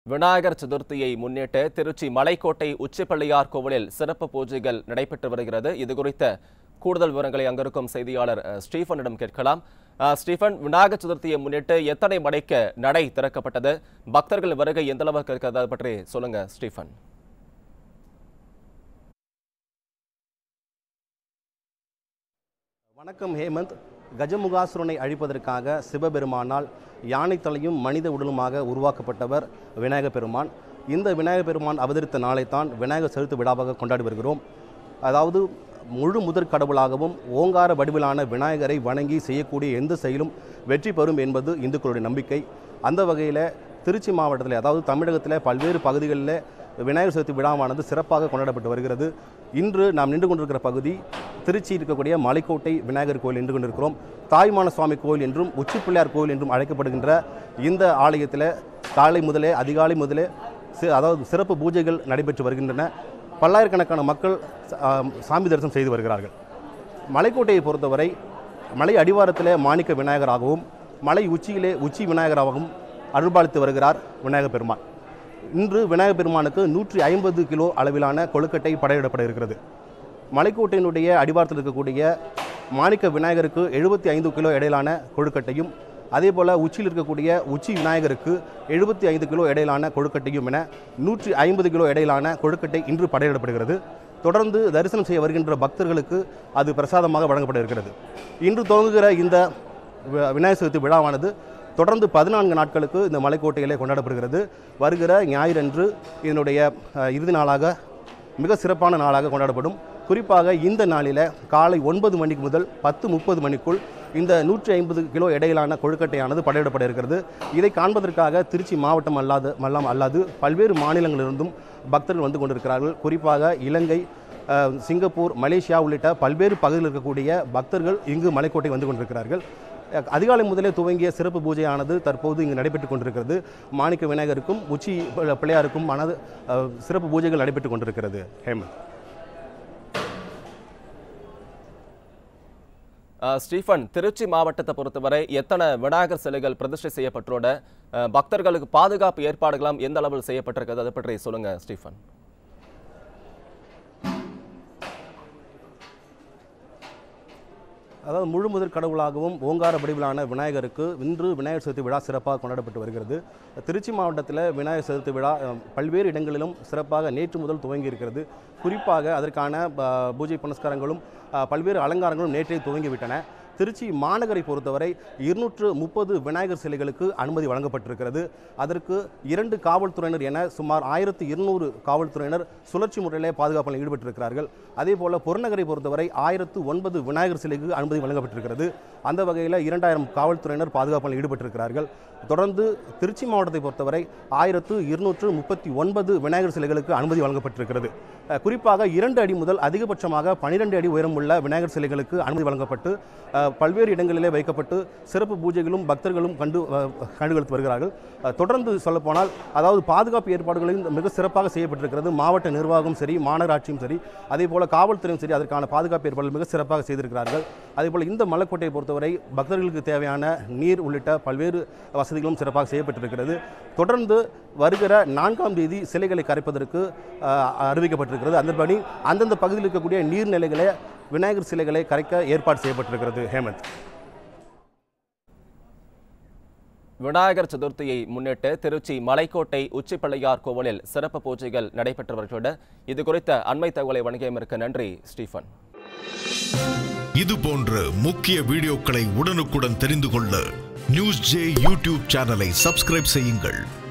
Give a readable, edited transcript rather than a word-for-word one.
விநாயகர் சதுர்த்தியை முன்னிட்டு திருச்சி மலைக்கோட்டை உச்சிப்பிள்ளையார் கோவிலில் சிறப்பு பூஜைகள் நடைபெற்று வருகிறது. இது குறித்த கூடுதல் விவரங்களை அங்கிருக்கும் செய்தியாளர் ஸ்டீஃபனிடம் கேட்கலாம். ஸ்டீஃபன், விநாயகர் சதுர்த்தியை முன்னிட்டு எத்தனை மணிக்கு நடை திறக்கப்பட்டது? பக்தர்கள் வருகை எந்த அளவுக்கு இருக்கிறது பற்றி சொல்லுங்க ஸ்டீஃபன். வணக்கம் ஹேமந்த். கஜமுகாசுரனை அழிப்பதற்காக சிவபெருமானால் யானை தலையும் மனித உடலுமாக உருவாக்கப்பட்டவர் விநாயகர் பெருமான். இந்த விநாயகர் பெருமான் அவதரித்த நாளைத்தான் விநாயகர் சதுர்த்தி விழாவாக கொண்டாடி வருகிறோம். அதாவது முழு முதற் கடவுளாகவும் ஓங்கார வடிவிலான விநாயகரை வணங்கி செய்யக்கூடிய எந்த செயலும் வெற்றி பெறும் என்பது இந்துக்களுடைய நம்பிக்கை. அந்த வகையில் திருச்சி மாவட்டத்தில், அதாவது தமிழகத்தில் பல்வேறு பகுதிகளில் விநாயகர் சதுர்த்தி விழாவானது சிறப்பாக கொண்டாடப்பட்டு வருகிறது. இன்று நாம் நின்று கொண்டிருக்கிற பகுதி திருச்சி இருக்கக்கூடிய மலைக்கோட்டை விநாயகர் கோயில் நின்று கொண்டிருக்கிறோம். தாய்மான சுவாமி கோயில் என்றும் உச்சிப்பிள்ளையார் கோயில் என்றும் அழைக்கப்படுகின்ற இந்த ஆலயத்தில் காலை முதலே, அதிகாலை முதலே அதாவது சிறப்பு பூஜைகள் நடைபெற்று வருகின்றன. பல்லாயிரக்கணக்கான மக்கள் சாமி தரிசனம் செய்து வருகிறார்கள். மலைக்கோட்டையை பொறுத்தவரை மலை அடிவாரத்தில் மாணிக்க விநாயகராகவும் மலை உச்சியிலே உச்சி விநாயகராகவும் அருள்பாலித்து வருகிறார் விநாயகர் பெருமான். இன்று விநாயகர் பெருமானுக்கு 150 கிலோ அளவிலான கொழுக்கட்டை படையிடப்பட இருக்கிறது. மலைக்கோட்டையினுடைய அடிவாரத்தில் இருக்கக்கூடிய மாணிக்க விநாயகருக்கு 75 கிலோ இடையிலான கொழுக்கட்டையும், அதே போல் உச்சியில் இருக்கக்கூடிய உச்சி விநாயகருக்கு 75 கிலோ இடையிலான கொழுக்கட்டையும் என 150 கிலோ இடையிலான கொழுக்கட்டை இன்று படையிடப்படுகிறது. தொடர்ந்து தரிசனம் செய்ய வருகின்ற பக்தர்களுக்கு அது பிரசாதமாக வழங்கப்பட இருக்கிறது. இன்று துவங்குகிற இந்த விநாயகர் சதுர்த்தி விழாவானது தொடர்ந்து 14 நாட்களுக்கு இந்த மலைக்கோட்டையிலே கொண்டாடப்படுகிறது. வருகிற ஞாயிறன்று இதனுடைய இறுதி நாளாக, மிக சிறப்பான நாளாக கொண்டாடப்படும். குறிப்பாக இந்த நாளில் காலை 9 மணிக்கு முதல் 10:30 மணிக்குள் இந்த 150 கிலோ இடையிலான கொழுக்கட்டையானது படையிடப்பட இருக்கிறது. இதை காண்பதற்காக திருச்சி மாவட்டம் அல்லாது பல்வேறு மாநிலங்களிலிருந்தும் பக்தர்கள் வந்து கொண்டிருக்கிறார்கள். குறிப்பாக இலங்கை, சிங்கப்பூர், மலேசியா உள்ளிட்ட பல்வேறு பகுதியில் இருக்கக்கூடிய பக்தர்கள் இங்கு மலைக்கோட்டை வந்து கொண்டிருக்கிறார்கள். அதிகாலை முதலே துவங்கிய சிறப்பு பூஜையானது தற்போது இங்கு நடைபெற்றுக் கொண்டிருக்கிறது. மாணிக்க விநாயகருக்கும் உச்சி பிள்ளையாருக்கும் சிறப்பு பூஜைகள் நடைபெற்றுக் கொண்டிருக்கிறது. ஹேமந்த். ஸ்டீஃபன், திருச்சி மாவட்டத்தை பொறுத்தவரை எத்தனை விநாயகர் சிலைகள் பிரதிஷ்டை செய்யப்பட்டோட பக்தர்களுக்கு பாதுகாப்பு ஏற்பாடுகளும் எந்த அளவில் செய்யப்பட்டிருக்கிறது, அதை பற்றி சொல்லுங்க ஸ்டீஃபன். அதாவது முழு முதற் கடவுளாகவும் ஓங்கார வடிவிலான விநாயகருக்கு இன்று விநாயகர் சதுர்த்தி விழா சிறப்பாக கொண்டாடப்பட்டு வருகிறது. திருச்சி மாவட்டத்தில் விநாயகர் சதுர்த்தி விழா பல்வேறு இடங்களிலும் சிறப்பாக நேற்று முதல் துவங்கி இருக்கிறது. குறிப்பாக அதற்கான பூஜை புனஸ்காரங்களும் பல்வேறு அலங்காரங்களும் நேற்றே துவங்கிவிட்டன. திருச்சி மாநகரை பொறுத்தவரை 230 விநாயகர் சிலைகளுக்கு அனுமதி வழங்கப்பட்டிருக்கிறது. அதற்கு 2 காவல்துறையினர் என சுமார் 1200 காவல்துறையினர் சுழற்சி முறையிலே பாதுகாப்பில் ஈடுபட்டிருக்கிறார்கள். அதே போல புறநகரை பொறுத்தவரை 1009 விநாயகர் சிலைக்கு அனுமதி வழங்கப்பட்டிருக்கிறது. அந்த வகையில் 2000 காவல்துறையினர் பாதுகாப்பில் ஈடுபட்டிருக்கிறார்கள். தொடர்ந்து திருச்சி மாவட்டத்தை பொறுத்தவரை 1239 விநாயகர் சிலைகளுக்கு அனுமதி வழங்கப்பட்டிருக்கிறது. குறிப்பாக 2 அடி முதல் அதிகபட்சமாக 12 அடி உயரம் உள்ள விநாயகர் சிலைகளுக்கு அனுமதி வழங்கப்பட்டு பல்வேறு இடங்களிலே வைக்கப்பட்டு சிறப்பு பூஜைகளும் பக்தர்களும் கண்டுகளித்து வருகிறார்கள். தொடர்ந்து சொல்லப்போனால், அதாவது பாதுகாப்பு ஏற்பாடுகளையும் மிக சிறப்பாக செய்யப்பட்டிருக்கிறது. மாவட்ட நிர்வாகம் சரி, மாநகராட்சியும் சரி, அதே போல காவல்துறையும் சரி, அதற்கான பாதுகாப்பு ஏற்பாடுகள் மிக சிறப்பாக செய்திருக்கிறார்கள். அதே போல் இந்த மலைக்கோட்டையை பொறுத்தவரை பக்தர்களுக்கு தேவையான நீர் உள்ளிட்ட பல்வேறு வசதிகளும் சிறப்பாக செய்யப்பட்டிருக்கிறது. தொடர்ந்து வருகிற 4ஆம் தேதி சிலைகளை கரைப்பதற்கு அறிவிக்கப்பட்டிருக்கிறது. அதன்படி அந்தந்த பகுதியில் இருக்கக்கூடிய நீர்நிலைகளை, விநாயகர் சிலைகளை கரைக்க ஏற்பாடு செய்யப்பட்டிருக்கிறது. ஹேமந்த். விநாயகர் சதுர்த்தியை முன்னிட்டு திருச்சி மலைக்கோட்டை உச்சிப்பிள்ளையார் கோவிலில் சிறப்பு பூஜைகள் நடைபெற்று வருகிறது. இது குறித்த அண்மை தகவலை வழங்கியமைக்கு நன்றி ஸ்டீஃபன். இது போன்ற முக்கிய வீடியோக்களை உடனுக்குடன் தெரிந்து கொள்ள நியூஸ் ஜே யூடியூப் சேனலை சப்ஸ்கிரைப் செய்யுங்கள்.